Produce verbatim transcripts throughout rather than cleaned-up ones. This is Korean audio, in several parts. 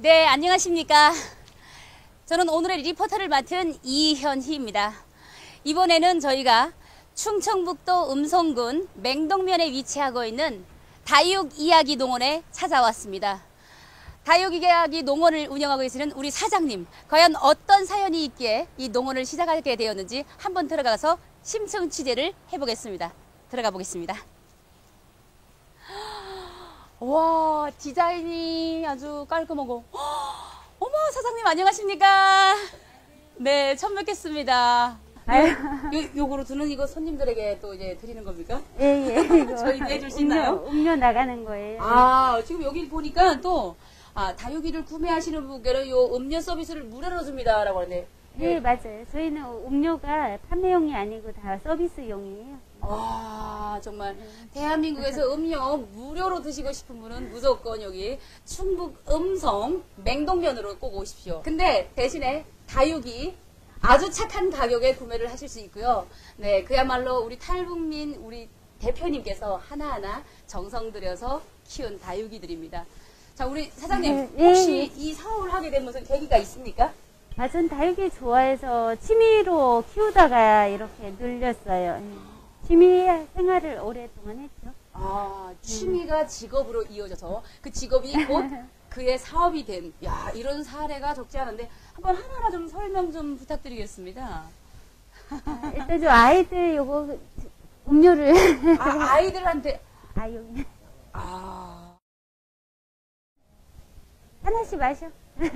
네, 안녕하십니까. 저는 오늘의 리포터를 맡은 이현희입니다. 이번에는 저희가 충청북도 음성군 맹동면에 위치하고 있는 다육이야기 농원에 찾아왔습니다. 다육이야기 농원을 운영하고 계시는 우리 사장님, 과연 어떤 사연이 있기에 이 농원을 시작하게 되었는지 한번 들어가서 심층 취재를 해보겠습니다. 들어가 보겠습니다. 와, 디자인이 아주 깔끔하고. 어머, 사장님 안녕하십니까? 네, 처음 뵙겠습니다. 요, 요, 요거로 드는 이거 손님들에게 또 이제 드리는 겁니까? 예, 예. 이거 저희 내줄 수 있나요? 음료, 음료 나가는 거예요. 아, 지금 여기 보니까 또, 아, 다육이를 구매하시는 분께는 요 음료 서비스를 무료로 줍니다. 라고 하는데. 네, 맞아요. 저희는 음료가 판매용이 아니고 다 서비스용이에요. 아, 정말 대한민국에서 음료 무료로 드시고 싶은 분은 무조건 여기 충북 음성 맹동면으로 꼭 오십시오. 근데 대신에 다육이 아주 착한 가격에 구매를 하실 수 있고요. 네, 그야말로 우리 탈북민 우리 대표님께서 하나하나 정성 들여서 키운 다육이들입니다. 자, 우리 사장님, 네, 혹시 네. 이 사업을 하게 된 무슨 계기가 있습니까? 아, 전 다육이 좋아해서 취미로 키우다가 이렇게 늘렸어요. 취미 생활을 오랫동안 했죠. 아, 취미가 직업으로 이어져서 그 직업이 곧 그의 사업이 된, 야, 이런 사례가 적지 않은데 한번 하나하나 좀 설명 좀 부탁드리겠습니다. 아, 일단 좀 아이들 요거 음료를 아, 아이들한테. 아, 여기 아. 하나씩 마셔.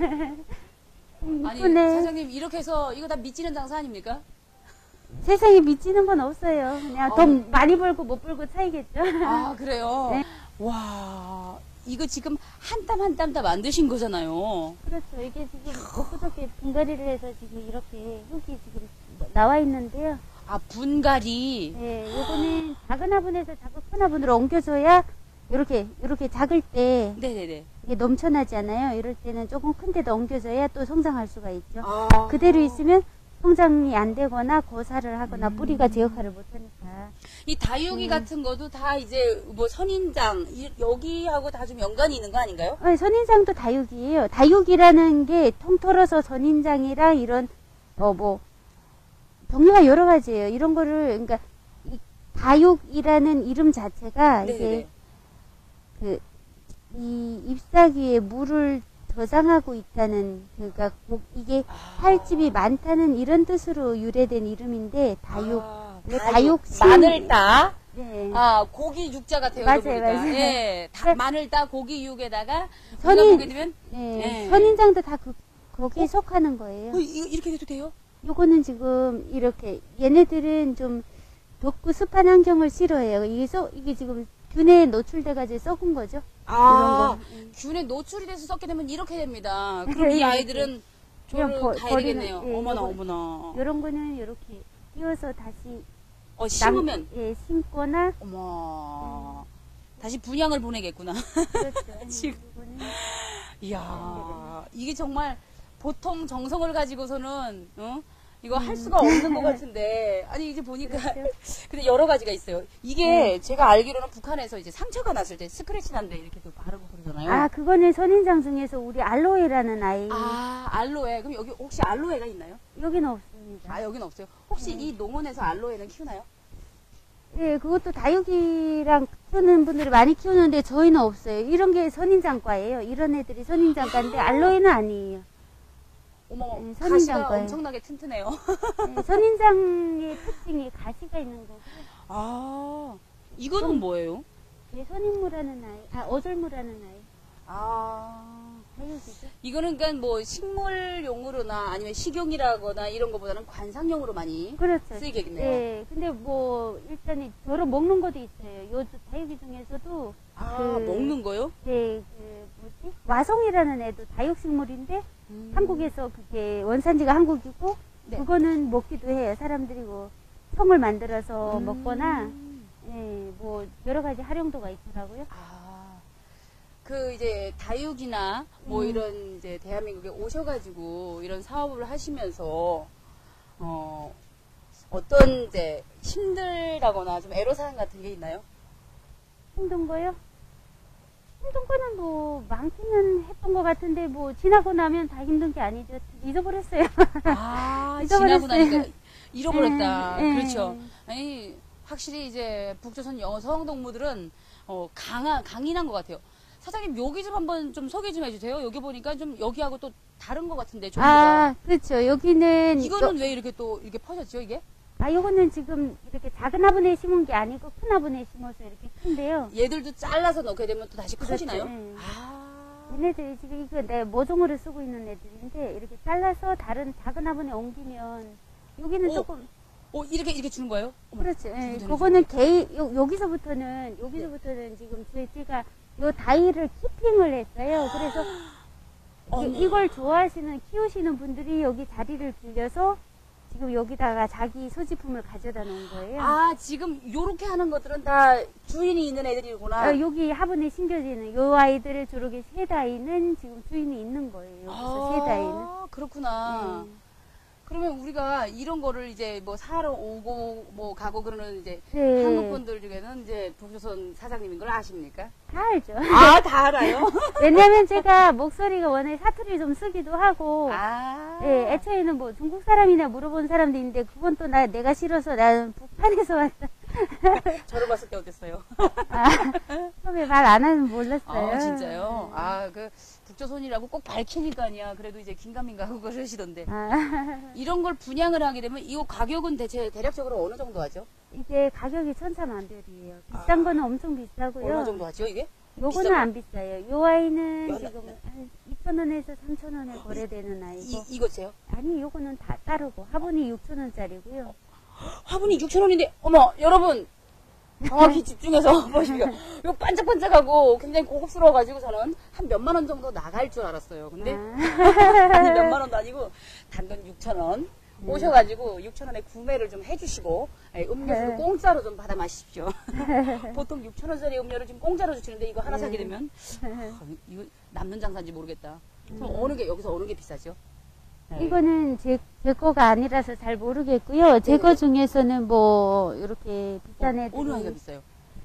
아니, 이쁘네. 사장님, 이렇게 해서 이거 다 미치는 장사 아닙니까? 세상에 미치는 건 없어요. 그냥 어. 돈 많이 벌고 못 벌고 차이겠죠. 아, 그래요? 네. 와, 이거 지금 한 땀 한 땀 다 만드신 거잖아요. 그렇죠. 이게 지금 엊그저께 분갈이를 해서 지금 이렇게 흙이 지금 나와 있는데요. 아, 분갈이. 네, 요거는 작은 화분에서 자꾸 큰 화분으로 옮겨줘야 이렇게 이렇게 작을 때 네네네. 이게 넘쳐나지 않아요. 이럴 때는 조금 큰 데다 옮겨줘야 또 성장할 수가 있죠. 아. 그대로 있으면 성장이 안 되거나 고사를 하거나 음. 뿌리가 제 역할을 못 하니까. 이 다육이 음. 같은 것도 다 이제 뭐 선인장, 이- 여기하고 다 좀 연관이 있는 거 아닌가요? 어, 선인장도 다육이에요. 다육이라는 게 통틀어서 선인장이랑 이런 어 뭐 종류가 여러 가지예요. 이런 거를 그러니까 이 다육이라는 이름 자체가 네네네. 이게 그 이 잎사귀에 물을 저장하고 있다는 그러니까 고- 이게 살집이 많다는 이런 뜻으로 유래된 이름인데 다육. 아, 왜 다육. 다육 씨- 마늘 따. 네. 아, 고기 육자가 되어 맞아요, 보니까. 맞아요. 예. 다, 네. 마늘 따 고기 육에다가 선인- 우리가 보게 되면 네. 네. 선인장도 다 그, 거기에 어? 속하는 거예요. 어, 이거 이렇게 해도 돼요? 요거는 지금 이렇게 얘네들은 좀 덥고 습한 환경을 싫어해요. 이게 썩 이게 지금 균에 노출돼가지고 썩은 거죠. 아, 이런 거. 음. 균에 노출이 돼서 썩게 되면 이렇게 됩니다. 그럼 네, 이 네, 아이들은 그냥 저를 버- 가야 되겠네요. 버리는- 예, 어머나, 요거- 어머나. 이런 거는 이렇게 띄워서 다시 어, 남- 심으면. 예, 심거나 어머. 다시 분양을 보내겠구나. 그렇죠. 지금. 이거는 이야, 이게 정말 보통 정성을 가지고서는, 어? 이거 할 수가 없는 것 같은데. 아니, 이제 보니까. 그렇죠. 근데 여러 가지가 있어요. 이게 제가 알기로는 북한에서 이제 상처가 났을 때 스크래치 난데 이렇게 또 바르고 그러잖아요. 아 그거는 선인장 중에서 우리 알로에라는 아이 아, 알로에. 그럼 여기 혹시 알로에가 있나요? 여기는 없습니다. 아, 여기는 없어요. 혹시 이 농원에서 알로에는 키우나요? 예, 그것도 다육이랑 키우는 분들이 많이 키우는데 저희는 없어요. 이런 게 선인장과예요. 이런 애들이 선인장과인데 알로에는 아니에요. 어머, 네, 가시가 선인장과예요. 엄청나게 튼튼해요. 네, 선인장의 특징이 가시가 있는 거고, 아, 이거는 뭐예요? 네, 선인무라는 아이, 아 어절무라는 아이, 아, 다육이죠. 이거는 그러니까 뭐 식물용으로나 아니면 식용이라거나 이런 것보다는 관상용으로 많이 그렇죠. 쓰이겠네요. 네, 근데 뭐 일단 저로 먹는 것도 있어요. 요 다육이 중에서도 아, 그- 먹는 거요? 네, 그 뭐지? 와송이라는 애도 다육식물인데 음. 한국에서 그게 원산지가 한국이고 네. 그거는 먹기도 해요. 사람들이 뭐 청을 만들어서 음. 먹거나 예, 뭐 여러 가지 활용도가 있더라고요. 아, 그 이제 다육이나 뭐 음. 이런 이제 대한민국에 오셔가지고 이런 사업을 하시면서 어 어떤 이제 힘들다거나 좀 애로사항 같은 게 있나요? 힘든 거요? 힘든 거는 뭐 많기는 했던 것 같은데 뭐 지나고 나면 다 힘든 게 아니죠. 잊어버렸어요. 아, 잊어버렸어요. 지나고 나니까 잃어버렸다. 예, 예. 그렇죠. 아니, 확실히 이제 북조선 여성 동무들은 어, 강한, 강인한 것 같아요. 사장님, 여기 좀 한번 좀 소개 좀 해주세요. 여기 보니까 좀 여기하고 또 다른 것 같은데, 종류가. 아, 그렇죠. 여기는 이거는 왜 이렇게 또 이렇게 퍼졌죠, 이게? 아, 요거는 지금 이렇게 작은 화분에 심은 게 아니고 큰 화분에 심어서 이렇게 큰데요. 얘들도 잘라서 넣게 되면 또 다시 그렇죠. 커지나요? 예. 아. 얘네들이 지금 이거 내 모종으로 쓰고 있는 애들인데 이렇게 잘라서 다른 작은 화분에 옮기면 여기는 오. 조금 어, 이렇게, 이렇게 주는 거예요? 어머, 그렇죠. 예. 되는 그거는 개인 요, 여기서부터는 여기서부터는 지금 제- 제가 요 다이를 키핑을 했어요. 그래서 어머. 이, 이걸 좋아하시는 키우시는 분들이 여기 자리를 빌려서 지금 여기다가 자기 소지품을 가져다 놓은 거예요. 아, 지금 요렇게 하는 것들은 다 주인이 있는 애들이구나. 어, 여기 화분에 심겨지는 요 아이들을 주로게 세 다이는 지금 주인이 있는 거예요. 여기서 세 다이는. 아, 그렇구나. 네. 그러면 우리가 이런 거를 이제 뭐 사러 오고 뭐 가고 그러는 이제 네. 한국 분들 중에는 이제 북조선 사장님인 걸 아십니까? 다 알죠. 아, 다 알아요? 왜냐면 제가 목소리가 워낙에 사투리 좀 쓰기도 하고, 아. 예, 애초에는 뭐 중국 사람이나 물어본 사람도 있는데, 그건 또 나, 내가 싫어서 나는 북한에서 왔다. 저를 봤을 때 어땠어요? 아, 처음에 말 안 하면 몰랐어요. 아, 진짜요? 아, 그 북조선이라고 꼭 밝히니까요. 그래도 이제 긴가민가 하고 그러시던데. 아, 이런 걸 분양을 하게 되면 이 가격은 대체 대략적으로 어느 정도 하죠? 이게 가격이 천차만별이에요. 비싼 거는 엄청 비싸고요. 얼마 정도 하죠, 이게? 요거는 비싼 거? 안 비싸요. 요 아이는 요 지금 한 이천 원에서 삼천 원에 거래되는 아이고. 이, 이거세요? 아니, 요거는 다 따르고. 화분이 육천 원짜리고요. 화분이 육천 원인데, 어머, 여러분! 정확히 집중해서 보십시오. 요 반짝반짝하고 굉장히 고급스러워가지고 저는 한 몇만 원 정도 나갈 줄 알았어요. 근데, 아. 아니, 몇만 원도 아니고, 단돈 육천 원. 오셔가지고 육천 원에 구매를 좀 해주시고, 예, 음료수를 네. 공짜로 좀 받아 마십시오. 보통 육천 원짜리 음료를 지금 공짜로 주시는데 이거 하나 사게 네. 되면, 어, 이거 남는 장사인지 모르겠다. 그럼 음. 어느 게, 여기서 어느 게 비싸죠? 네. 이거는 제, 제 거가 아니라서 잘 모르겠고요. 제 거 네네. 중에서는 뭐, 이렇게 비싼 애들. 어느 아이가 비싸요?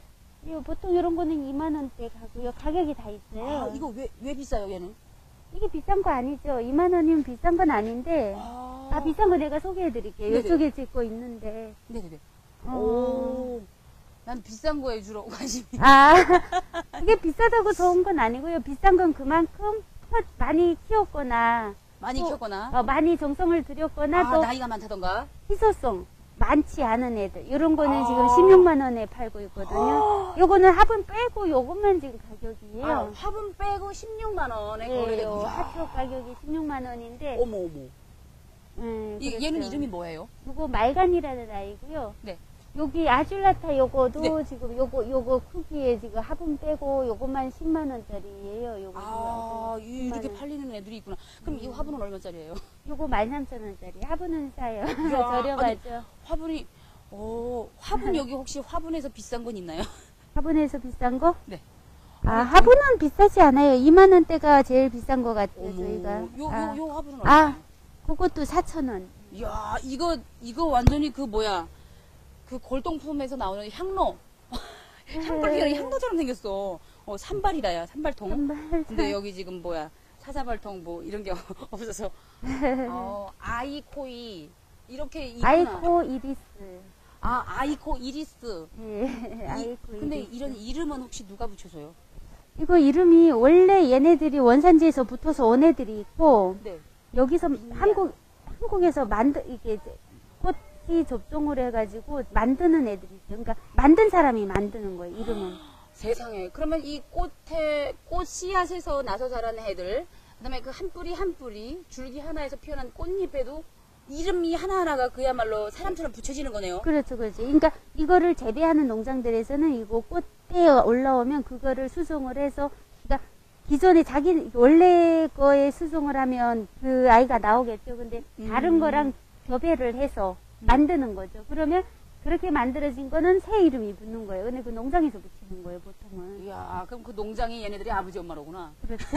보통 이런 거는 이만 원대 가고요. 가격이 다 있어요. 아, 이거 왜, 왜 비싸요, 얘는? 이게 비싼 거 아니죠. 이만 원이면 비싼 건 아닌데. 아, 아, 비싼 거 내가 소개해 드릴게요. 네네. 이쪽에 제 거 있는데. 네네네. 어. 오, 난 비싼 거에 주로 관심이. 아, 그게 비싸다고 좋은 건 아니고요. 비싼 건 그만큼 컷 많이 키웠거나, 많이 또, 키웠거나. 어, 많이 정성을 들였거나, 아, 또 나이가 많다던가. 희소성 많지 않은 애들. 이런 거는 아. 지금 십육만 원에 팔고 있거든요. 요거는 화분 빼고 요것만 지금 가격이에요. 아, 화분 빼고 십육만 원에 예, 거래되는 요 거. 하초 가격이 십육만 원인데, 어머, 어머. 음, 이, 그렇죠. 얘는 이름이 뭐예요? 요거 말간이라는 아이고요. 네. 여기 아줄라타 요거도 네. 지금 요거 요거 크기에 지금 화분 빼고 요거만 십만 원짜리예요. 요거 아, 이- 이렇게 십만 원. 팔리는 애들이 있구나. 그럼 이 화분은 얼마짜리예요? 요거 만 삼천 원짜리. 화분은 싸요. 이야, 저렴하죠. 화분이, 어, 화분 여기 혹시 화분에서 비싼 건 있나요? 화분에서 비싼 거? 네. 아, 화분은 비싸지 않아요. 이만 원대가 제일 비싼 것 같아요, 어머, 저희가. 요, 요, 아, 요 화분은 얼마? 아, 그것도 사천 원. 이야, 이거, 이거 완전히 그 뭐야. 그 골동품에서 나오는 향로. 향발이 향로처럼 생겼어. 어, 산발이다야, 산발통. 정말. 근데 여기 지금 뭐야. 사자발통 뭐 이런 게 없어서. 어, 아이코이. 이렇게 있구나. 아이코 이리스. 아, 아이코 이리스. 예, 이- 아이코 근데 이리스. 이런 이름은 혹시 누가 붙여줘요? 이거 이름이 원래 얘네들이 원산지에서 붙어서 온 애들이 있고, 네. 여기서 신기하다. 한국, 한국에서 만드, 이게 이제 꽃이 접종을 해가지고 만드는 애들이 있어요. 그러니까 만든 사람이 만드는 거예요, 이름은. 세상에. 그러면 이 꽃에, 꽃 씨앗에서 나서 자라는 애들, 그 다음에 그 한 뿌리 한 뿌리, 줄기 하나에서 피어난 꽃잎에도 이름이 하나하나가 그야말로 사람처럼 붙여지는 거네요. 그렇죠, 그렇죠. 그러니까 이거를 재배하는 농장들에서는 이거 꽃에 올라오면 그거를 수송을 해서, 그러니까 기존에 자기 원래 거에 수송을 하면 그 아이가 나오겠죠. 근데 다른 음. 거랑 교배를 해서 만드는 거죠. 그러면 그렇게 만들어진 거는 새 이름이 붙는 거예요. 근데 그 농장에서 붙이는 거예요, 보통은. 이야, 그럼 그 농장이 얘네들이 아버지 엄마로구나. 그렇죠.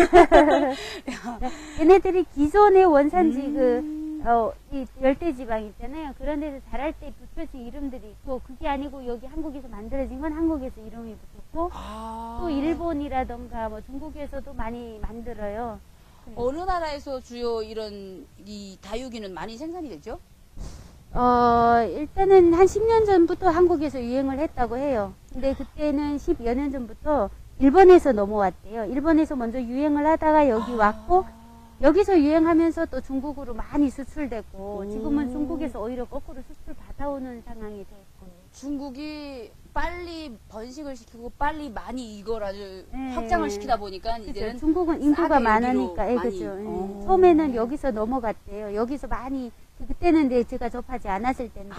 얘네들이 기존의 원산지 음. 그, 어, 이 열대지방 있잖아요. 그런 데서 자랄 때 별표씩 이름들이 있고, 그게 아니고 여기 한국에서 만들어진 건 한국에서 이름이 붙었고, 아. 또 일본이라던가 뭐 중국에서도 많이 만들어요. 어느 나라에서 주요 이런 이 다육이는 많이 생산이 되죠? 어, 일단은 한 십 년 전부터 한국에서 유행을 했다고 해요. 근데 그때는 십여 년 전부터 일본에서 넘어왔대요. 일본에서 먼저 유행을 하다가 여기 왔고, 여기서 유행하면서 또 중국으로 많이 수출됐고, 지금은 중국에서 오히려 거꾸로 수출 받아오는 상황이 됐고. 중국이 빨리 번식을 시키고 빨리 많이 이걸 아주 네. 확장을 시키다 보니까 그죠. 이제는 중국은 인구가 싸게 많으니까, 예, 여기로 그죠. 많이. 예. 어. 처음에는 여기서 넘어갔대요. 여기서 많이, 그때는 이제 제가 접하지 않았을 텐데.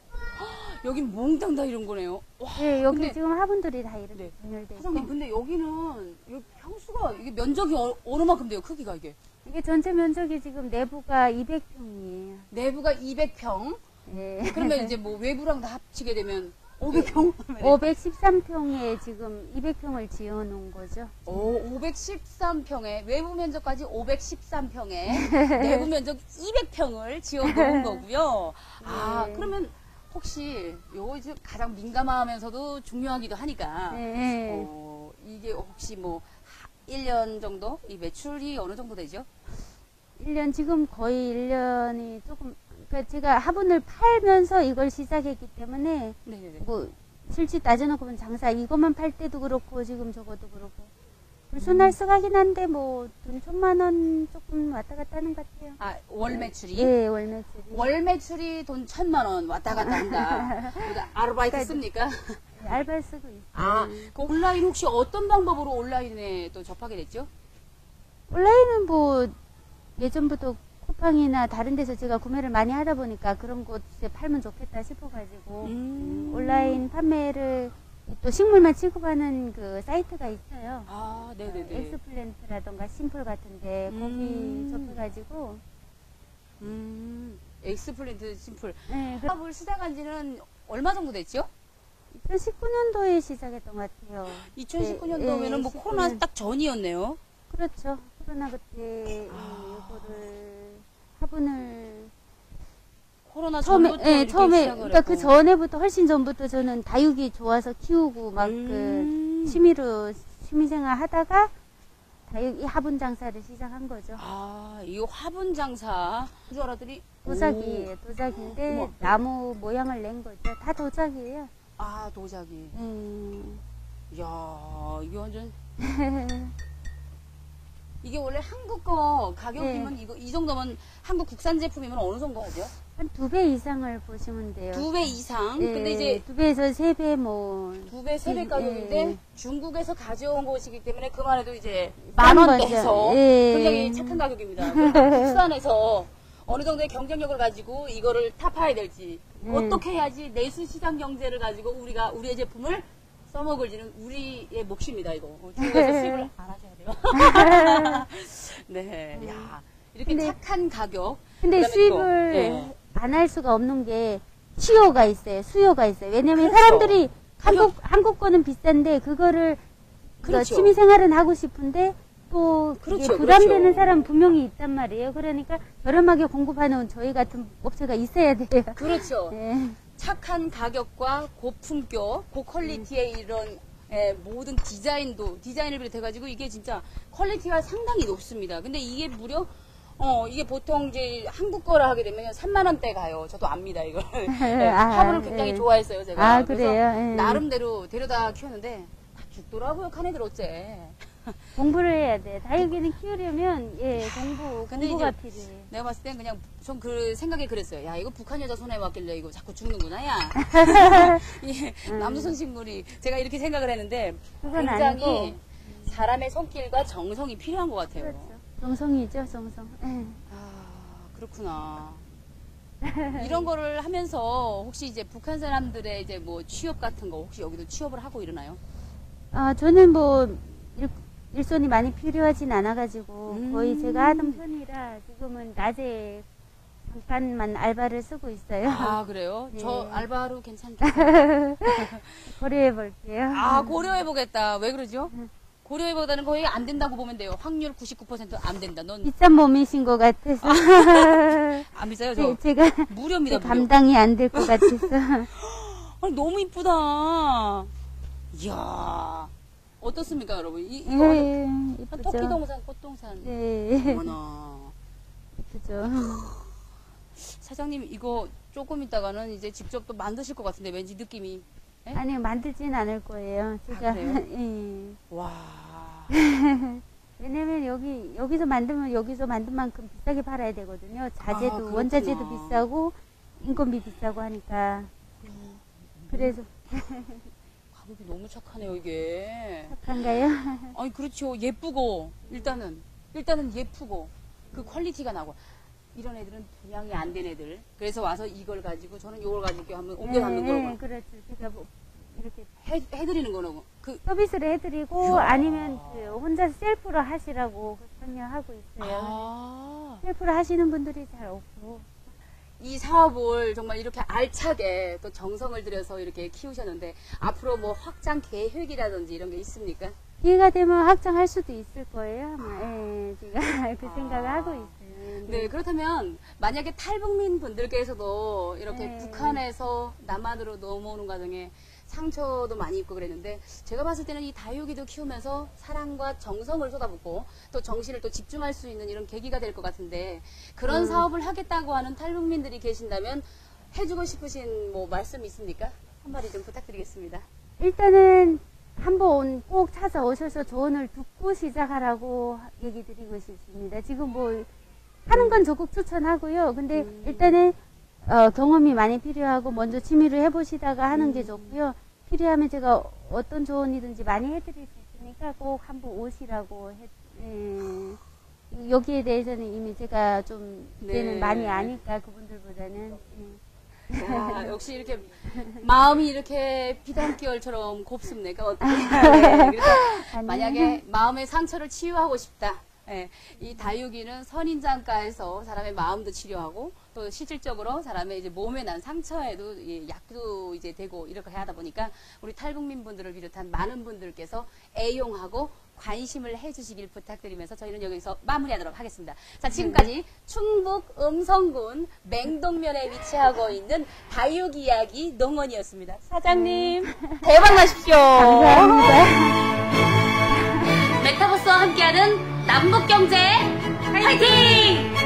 여긴 몽땅 다 이런 거네요. 와, 예, 여기 근데- 지금 화분들이 다 이렇게 네. 분열돼 있고. 사장님 근데 여기는 여기 평수가 이게 면적이 어, 어느 만큼 돼요? 크기가 이게 이게 전체 면적이 지금 내부가 이백 평이에요. 내부가 이백 평. 예. 그러면 이제 뭐 외부랑 다 합치게 되면 오백 평. 오백십삼 평에 지금 이백 평을 지어 놓은 거죠. 오, 오백십삼 평에 외부 면적까지 오백십삼 평에 내부 면적 이백 평을 지어 놓은 거고요. 아, 네. 그러면 혹시 요거 이제 가장 민감하면서도 중요하기도 하니까 네. 어, 이게 혹시 뭐 일 년 정도 이 매출이 어느 정도 되죠? 일 년, 지금 거의 일 년이 조금, 그러니까 제가 화분을 팔면서 이걸 시작했기 때문에, 네네네. 뭐, 실제 따져놓고 보면 장사, 이것만 팔 때도 그렇고, 지금 저것도 그렇고. 불순날수가긴 한데, 뭐, 돈 천만 원 조금 왔다 갔다 하는 것 같아요. 아, 월 매출이? 예, 월 매출이. 월 매출이 돈 천만 원 왔다 갔다 한다. 그러니까 아르바이트 씁니까? 예, 알바 쓰고 있어요. 아, 그 온라인 혹시 어떤 방법으로 온라인에 또 접하게 됐죠? 온라인은 뭐, 예전부터 쿠팡이나 다른 데서 제가 구매를 많이 하다 보니까 그런 곳에 팔면 좋겠다 싶어가지고, 음. 온라인 판매를 또 식물만 취급하는 그 사이트가 있어요. 아, 네네네. 엑스플랜트라던가 심플 같은데 음. 거기 접해가지고 음, 엑스플랜트 심플. 네, 그 사업을 시작한 지는 얼마 정도 됐죠? 이천십구 년도에 시작했던 것 같아요. 이천십구 네, 년도면은 뭐 네, 코로나 십구 년. 딱 전이었네요. 그렇죠. 코로나 그때 아. 이거를 화분을 코로나 처음에, 전부터 예, 이렇게 처음에, 시작을 그러니까 그 했고. 전에부터 훨씬 전부터 저는 다육이 좋아서 키우고 막 그 음. 취미로 취미생활 하다가 다육이 화분 장사를 시작한 거죠. 아, 이거 화분 장사. 줄 알았더니. 도자기예요. 도자기인데 어머. 나무 모양을 낸 거죠. 다 도자기예요. 오, 아, 도자기. 음. 이야, 이게 완전. 이게 원래 한국 거 가격이면 이거 이 정도면 한국 국산 제품이면 어느 정도 하죠? 한 두 배 이상을 보시면 돼요. 두 배 이상. 예, 근데 이제 두 배에서 세 배 뭐. 두 배, 세 배 예, 가격인데 예. 중국에서 가져온 것이기 때문에 그만 해도 이제 싼 만 거죠. 원대에서 예. 굉장히 착한 가격입니다. 국산에서 어느 정도의 경쟁력을 가지고 이거를 타파해야 될지 음. 어떻게 해야지 내수 시장 경제를 가지고 우리가 우리의 제품을 써먹을지는 우리의 몫입니다. 이거 중국에서 수입을 안 하셔야 돼요. 네, 야 이렇게 근데- 착한 가격. 근데 그다음에 수입을 또, 예. 안 할 수가 없는 게 수요가 있어요. 수요가 있어요. 왜냐면 그렇죠. 사람들이 한국, 한국 거는 비싼데 그거를 그러니까 그렇죠. 취미 생활은 하고 싶은데 또 그게 그렇죠, 부담되는 그렇죠. 사람 분명히 있단 말이에요. 그러니까 저렴하게 공급하는 저희 같은 업체가 있어야 돼요. 그렇죠. 예. 착한 가격과 고품격, 고퀄리티의 이런 예, 모든 디자인도 디자인을 비롯해가지고 이게 진짜 퀄리티가 상당히 높습니다. 근데 이게 무려 어 이게 보통 이제 한국 거라 하게 되면 삼만 원대 가요. 저도 압니다 이걸. 예, 아, 화분을 굉장히 예. 좋아했어요 제가. 아, 그래서 그래요? 예. 나름대로 데려다 키웠는데 다 죽더라고요. 칸애들 어째. 공부를 해야 돼. 다육이는 키우려면 예 공부 근데 공부가 이제 필요해. 내가 봤을 땐 그냥 좀 그 생각이 그랬어요. 야 이거 북한 여자 손에 맡길래 이거 자꾸 죽는구나 야. 이 남조선 식물이 제가 이렇게 생각을 했는데 그건 굉장히 아니고. 사람의 손길과 정성이 필요한 것 같아요. 그렇죠. 정성이죠, 정성. 예. 아 그렇구나. 이런 거를 하면서 혹시 이제 북한 사람들의 이제 뭐 취업 같은 거 혹시 여기도 취업을 하고 이러나요? 아, 저는 뭐, 일, 일손이 많이 필요하진 않아가지고, 음. 거의 제가 하던 편이라, 지금은 낮에 잠깐만 알바를 쓰고 있어요. 아 그래요? 네. 저 알바로 괜찮겠어요? 고려해 볼게요. 아 고려해 보겠다. 왜 그러죠? 고려해보다는 거의 안 된다고 보면 돼요. 확률 구십구 퍼센트 안 된다. 넌 비싼 몸이신 것 같아서. 안 비싸요, 저. 제, 가 무료입니다, 무료. 감당이 안 될 것 같아서. 아니, 너무 이쁘다. 이야. 어떻습니까, 여러분? 이, 이거 예, 한 이쁘죠. 토끼동산, 꽃동산. 네, 어머나. 이쁘죠. 사장님, 이거 조금 있다가는 이제 직접 또 만드실 것 같은데, 왠지 느낌이. 예? 아니, 만들진 않을 거예요. 제가. 아, 그래요? 예. 와. 왜냐면 여기, 여기서 만들면 여기서 만든 만큼 비싸게 팔아야 되거든요. 자재도, 아, 그렇구나. 원자재도 비싸고, 인건비 비싸고 하니까. 그래서. 가격이 너무 착하네요, 이게. 착한가요? 아니, 그렇죠. 예쁘고, 일단은, 일단은 예쁘고, 그 퀄리티가 나고. 이런 애들은 분양이 안 된 애들. 그래서 와서 이걸 가지고, 저는 이걸 가지고 한번 옮겨 담는 네, 거고. 그렇죠. 제가 뭐, 이렇게 해, 해드리는 거고. 그, 서비스를 해드리고, 이야. 아니면 그 혼자 셀프로 하시라고 권유하고 있어요. 아. 셀프로 하시는 분들이 잘 없고. 이 사업을 정말 이렇게 알차게 또 정성을 들여서 이렇게 키우셨는데, 앞으로 뭐 확장 계획이라든지 이런 게 있습니까? 기회가 되면 확장할 수도 있을 거예요. 아마. 예, 제가 그 생각을 아. 하고 있어요. 네, 그렇다면 만약에 탈북민 분들께서도 이렇게 네. 북한에서 남한으로 넘어오는 과정에 상처도 많이 입고 그랬는데, 제가 봤을 때는 이 다육이도 키우면서 사랑과 정성을 쏟아붓고 또 정신을 또 집중할 수 있는 이런 계기가 될 것 같은데, 그런 음. 사업을 하겠다고 하는 탈북민들이 계신다면 해주고 싶으신 뭐 말씀 있습니까? 한마디 좀 부탁드리겠습니다. 일단은 한번 꼭 찾아오셔서 조언을 듣고 시작하라고 얘기 드리고 싶습니다. 지금 뭐 하는 건 적극 추천하고요. 근데 음. 일단은 어, 경험이 많이 필요하고 먼저 취미를 해보시다가 하는 음. 게 좋고요. 필요하면 제가 어떤 조언이든지 많이 해드릴 수 있으니까 꼭 한번 오시라고 해, 예. 여기에 대해서는 이미 제가 좀 이제는 네. 많이 아니까 그분들보다는 예. 와, 역시 이렇게 마음이 이렇게 비단결처럼 곱습니까? 어떻게? 네, 그래서 아니요. 만약에 마음의 상처를 치유하고 싶다. 예, 이 다육이는 선인장가에서 사람의 마음도 치료하고 또 실질적으로 사람의 이제 몸에 난 상처에도 이 약도 이제 되고 이렇게 하다 보니까 우리 탈북민 분들을 비롯한 많은 분들께서 애용하고 관심을 해주시길 부탁드리면서 저희는 여기서 마무리하도록 하겠습니다. 자, 지금까지 충북 음성군 맹동면에 위치하고 있는 다육 이야기 농원이었습니다. 사장님 대박 나십시오. 감사합니다. 메타버스와 함께하는 남북경제 화이팅!